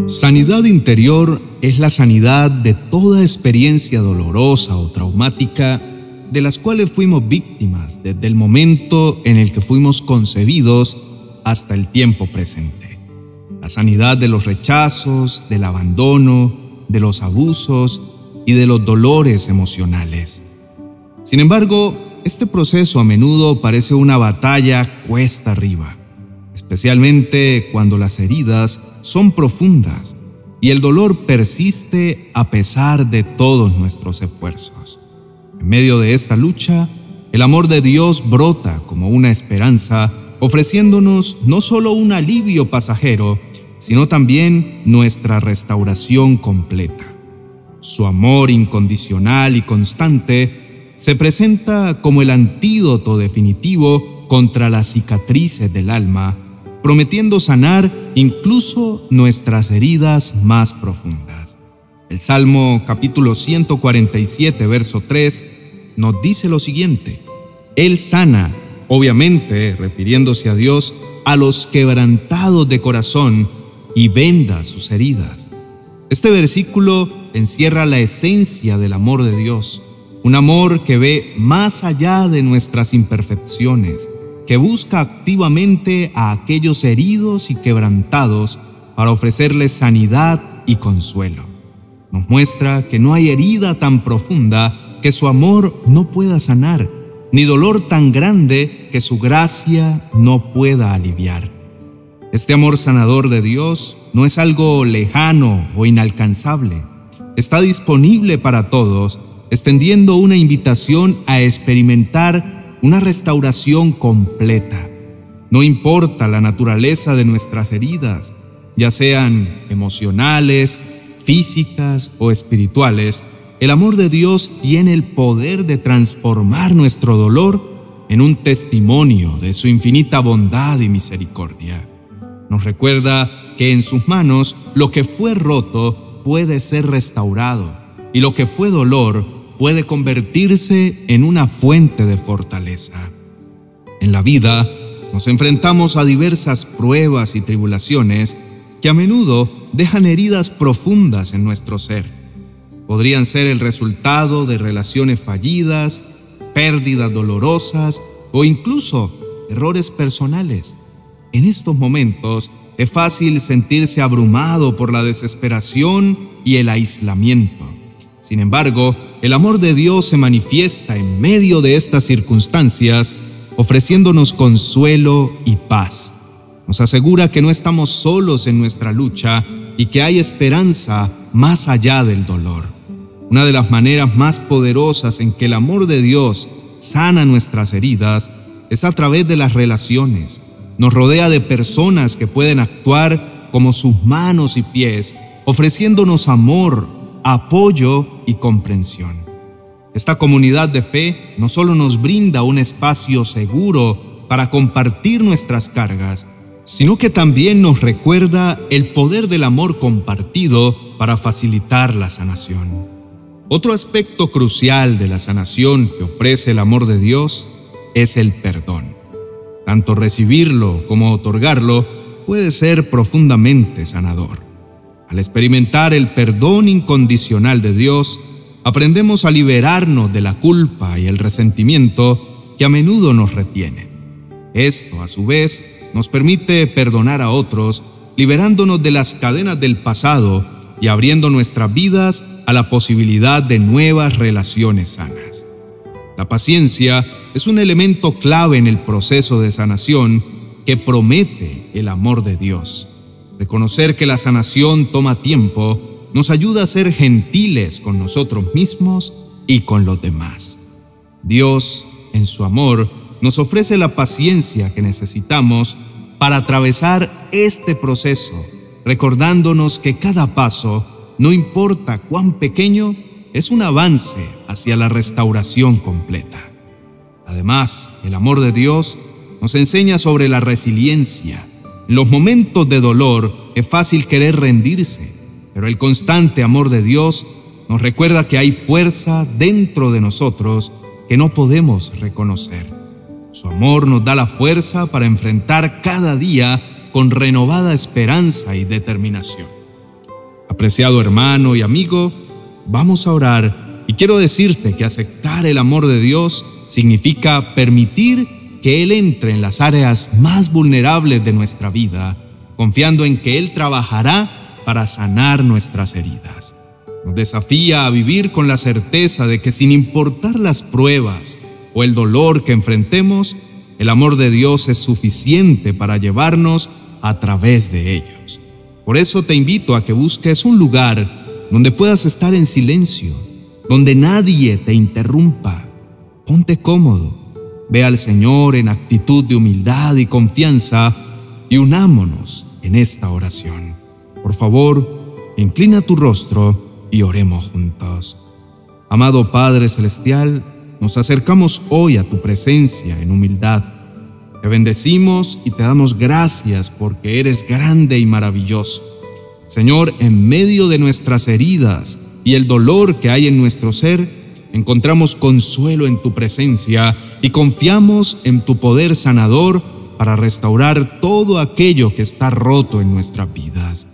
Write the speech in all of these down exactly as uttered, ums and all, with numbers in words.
Sanidad interior es la sanidad de toda experiencia dolorosa o traumática de las cuales fuimos víctimas desde el momento en el que fuimos concebidos hasta el tiempo presente. La sanidad de los rechazos, del abandono, de los abusos y de los dolores emocionales. Sin embargo, este proceso a menudo parece una batalla cuesta arriba, especialmente cuando las heridas son profundas y el dolor persiste a pesar de todos nuestros esfuerzos. En medio de esta lucha, el amor de Dios brota como una esperanza, ofreciéndonos no solo un alivio pasajero, sino también nuestra restauración completa. Su amor incondicional y constante se presenta como el antídoto definitivo contra las cicatrices del alma, prometiendo sanar incluso nuestras heridas más profundas. El Salmo capítulo ciento cuarenta y siete, verso tres, nos dice lo siguiente: Él sana, obviamente refiriéndose a Dios, a los quebrantados de corazón y venda sus heridas. Este versículo encierra la esencia del amor de Dios, un amor que ve más allá de nuestras imperfecciones, que busca activamente a aquellos heridos y quebrantados para ofrecerles sanidad y consuelo. Nos muestra que no hay herida tan profunda que su amor no pueda sanar, ni dolor tan grande que su gracia no pueda aliviar. Este amor sanador de Dios no es algo lejano o inalcanzable. Está disponible para todos, extendiendo una invitación a experimentar una restauración completa. No importa la naturaleza de nuestras heridas, ya sean emocionales, físicas o espirituales, el amor de Dios tiene el poder de transformar nuestro dolor en un testimonio de su infinita bondad y misericordia. Nos recuerda que en sus manos lo que fue roto puede ser restaurado y lo que fue dolor puede convertirse en una fuente de fortaleza. En la vida nos enfrentamos a diversas pruebas y tribulaciones que a menudo dejan heridas profundas en nuestro ser. Podrían ser el resultado de relaciones fallidas, pérdidas dolorosas o incluso errores personales. En estos momentos es fácil sentirse abrumado por la desesperación y el aislamiento. Sin embargo, el amor de Dios se manifiesta en medio de estas circunstancias, ofreciéndonos consuelo y paz. Nos asegura que no estamos solos en nuestra lucha y que hay esperanza más allá del dolor. Una de las maneras más poderosas en que el amor de Dios sana nuestras heridas es a través de las relaciones. Nos rodea de personas que pueden actuar como sus manos y pies, ofreciéndonos amor, apoyo y comprensión. Esta comunidad de fe no solo nos brinda un espacio seguro para compartir nuestras cargas, sino que también nos recuerda el poder del amor compartido para facilitar la sanación. Otro aspecto crucial de la sanación que ofrece el amor de Dios es el perdón. Tanto recibirlo como otorgarlo puede ser profundamente sanador. Al experimentar el perdón incondicional de Dios, aprendemos a liberarnos de la culpa y el resentimiento que a menudo nos retienen. Esto, a su vez, nos permite perdonar a otros, liberándonos de las cadenas del pasado y abriendo nuestras vidas a la posibilidad de nuevas relaciones sanas. La paciencia es un elemento clave en el proceso de sanación que promete el amor de Dios. Reconocer que la sanación toma tiempo nos ayuda a ser gentiles con nosotros mismos y con los demás. Dios, en su amor, nos ofrece la paciencia que necesitamos para atravesar este proceso, recordándonos que cada paso, no importa cuán pequeño, es un avance hacia la restauración completa. Además, el amor de Dios nos enseña sobre la resiliencia. En los momentos de dolor es fácil querer rendirse, pero el constante amor de Dios nos recuerda que hay fuerza dentro de nosotros que no podemos reconocer. Su amor nos da la fuerza para enfrentar cada día con renovada esperanza y determinación. Apreciado hermano y amigo, vamos a orar y quiero decirte que aceptar el amor de Dios significa permitir que Él entre en las áreas más vulnerables de nuestra vida, confiando en que Él trabajará para sanar nuestras heridas. Nos desafía a vivir con la certeza de que sin importar las pruebas o el dolor que enfrentemos, el amor de Dios es suficiente para llevarnos a través de ellos. Por eso te invito a que busques un lugar donde puedas estar en silencio, donde nadie te interrumpa. Ponte cómodo, ve al Señor en actitud de humildad y confianza y unámonos en esta oración. Por favor, inclina tu rostro y oremos juntos. Amado Padre Celestial, nos acercamos hoy a tu presencia en humildad. Te bendecimos y te damos gracias porque eres grande y maravilloso. Señor, en medio de nuestras heridas y el dolor que hay en nuestro ser, encontramos consuelo en tu presencia y confiamos en tu poder sanador para restaurar todo aquello que está roto en nuestras vidas.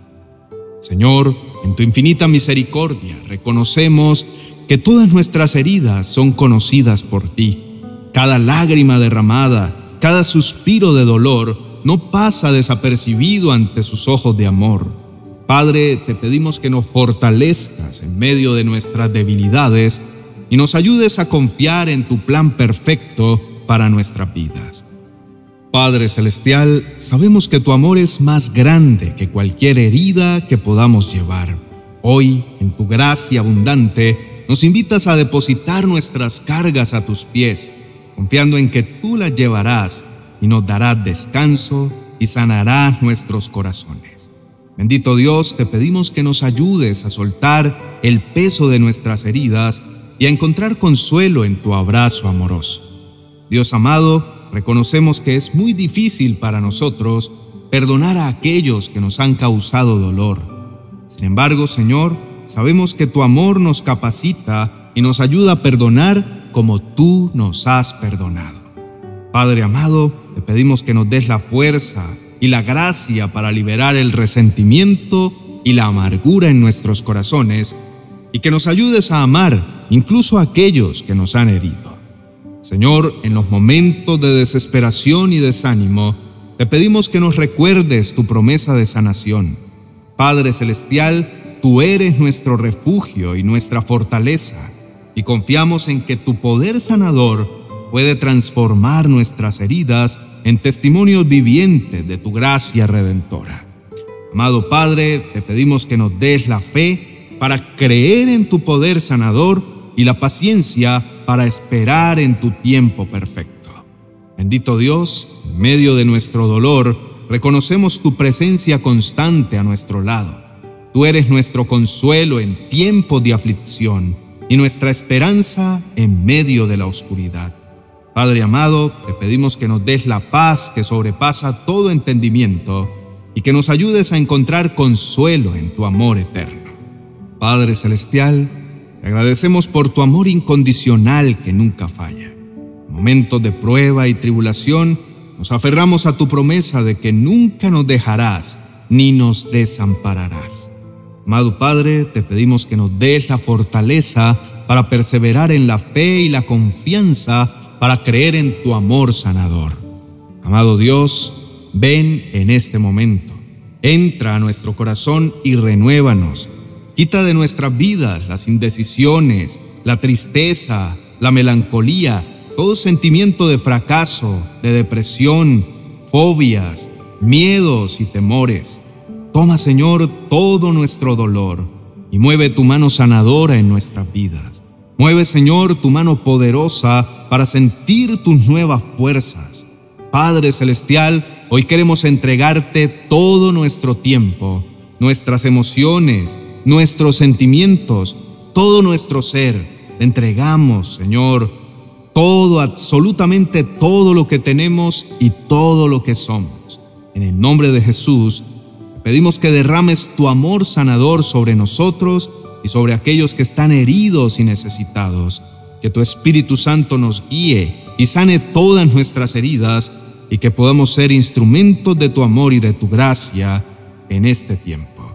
Señor, en tu infinita misericordia reconocemos que todas nuestras heridas son conocidas por ti. Cada lágrima derramada, cada suspiro de dolor no pasa desapercibido ante sus ojos de amor. Padre, te pedimos que nos fortalezcas en medio de nuestras debilidades y nos ayudes a confiar en tu plan perfecto para nuestras vidas. Padre Celestial, sabemos que tu amor es más grande que cualquier herida que podamos llevar. Hoy, en tu gracia abundante, nos invitas a depositar nuestras cargas a tus pies, confiando en que tú las llevarás y nos darás descanso y sanarás nuestros corazones. Bendito Dios, te pedimos que nos ayudes a soltar el peso de nuestras heridas y a encontrar consuelo en tu abrazo amoroso. Dios amado, reconocemos que es muy difícil para nosotros perdonar a aquellos que nos han causado dolor. Sin embargo, Señor, sabemos que tu amor nos capacita y nos ayuda a perdonar como tú nos has perdonado. Padre amado, te pedimos que nos des la fuerza y la gracia para liberar el resentimiento y la amargura en nuestros corazones y que nos ayudes a amar incluso a aquellos que nos han herido. Señor, en los momentos de desesperación y desánimo, te pedimos que nos recuerdes tu promesa de sanación. Padre Celestial, tú eres nuestro refugio y nuestra fortaleza, y confiamos en que tu poder sanador puede transformar nuestras heridas en testimonios vivientes de tu gracia redentora. Amado Padre, te pedimos que nos des la fe para creer en tu poder sanador y la paciencia para esperar en tu tiempo perfecto. Bendito Dios, en medio de nuestro dolor, reconocemos tu presencia constante a nuestro lado. Tú eres nuestro consuelo en tiempos de aflicción y nuestra esperanza en medio de la oscuridad. Padre amado, te pedimos que nos des la paz que sobrepasa todo entendimiento y que nos ayudes a encontrar consuelo en tu amor eterno. Padre Celestial, te agradecemos por tu amor incondicional que nunca falla. En momentos de prueba y tribulación, nos aferramos a tu promesa de que nunca nos dejarás ni nos desampararás. Amado Padre, te pedimos que nos des la fortaleza para perseverar en la fe y la confianza para creer en tu amor sanador. Amado Dios, ven en este momento, entra a nuestro corazón y renuévanos. Quita de nuestras vidas las indecisiones, la tristeza, la melancolía, todo sentimiento de fracaso, de depresión, fobias, miedos y temores. Toma, Señor, todo nuestro dolor y mueve tu mano sanadora en nuestras vidas. Mueve, Señor, tu mano poderosa para sentir tus nuevas fuerzas. Padre Celestial, hoy queremos entregarte todo nuestro tiempo, nuestras emociones, nuestros sentimientos, todo nuestro ser. Te entregamos, Señor, todo, absolutamente todo lo que tenemos y todo lo que somos. En el nombre de Jesús, te pedimos que derrames tu amor sanador sobre nosotros y sobre aquellos que están heridos y necesitados. Que tu Espíritu Santo nos guíe y sane todas nuestras heridas y que podamos ser instrumentos de tu amor y de tu gracia en este tiempo.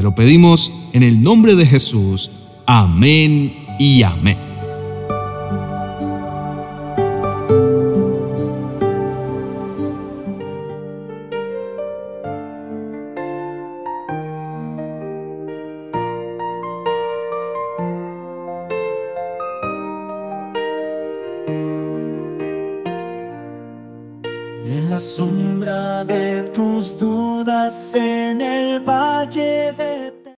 Te lo pedimos en el nombre de Jesús. Amén y amén. En la sombra de tus dudas, en el valle de